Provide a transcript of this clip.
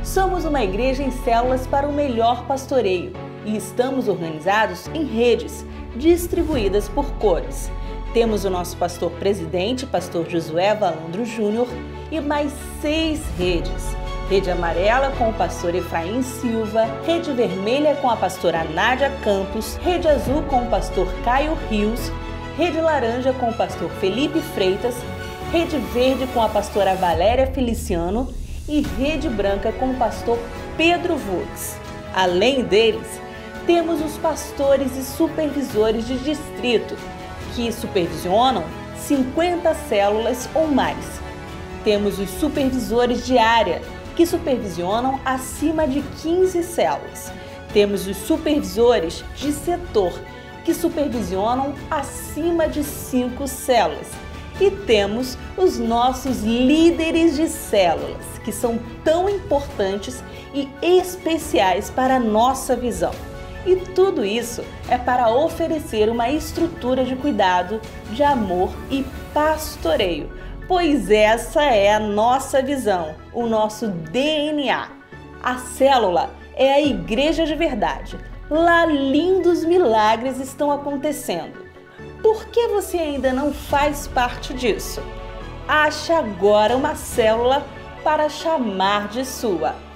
Somos uma igreja em células para o melhor pastoreio e estamos organizados em redes, distribuídas por cores. Temos o nosso pastor presidente, pastor Josué Valandro Júnior, e mais 6 redes. Rede amarela com o pastor Efraim Silva, rede vermelha com a pastora Nádia Campos, rede azul com o pastor Caio Rios, rede laranja com o pastor Felipe Freitas, rede verde com a pastora Valéria Feliciano e rede branca com o pastor Pedro Vux. Além deles, temos os pastores e supervisores de distrito, que supervisionam 50 células ou mais. Temos os supervisores de área, que supervisionam acima de 15 células. Temos os supervisores de setor, que supervisionam acima de 5 células. E temos os nossos líderes de células, que são tão importantes e especiais para a nossa visão. E tudo isso é para oferecer uma estrutura de cuidado, de amor e pastoreio, pois essa é a nossa visão, o nosso DNA. A célula é a igreja de verdade. Lá lindos milagres estão acontecendo. Por que você ainda não faz parte disso? Ache agora uma célula para chamar de sua.